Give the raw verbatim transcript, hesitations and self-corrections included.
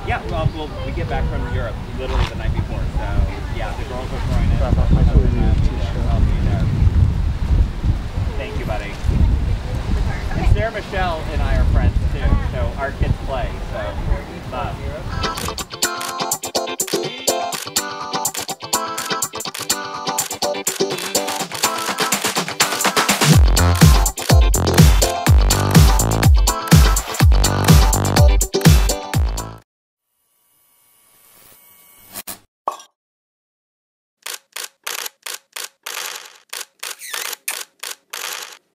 Yeah, well, well, we get back from Europe literally the night before, so yeah, the girls are throwing it. I'll be there. Thank you, buddy. And Sarah Michelle and I are friends.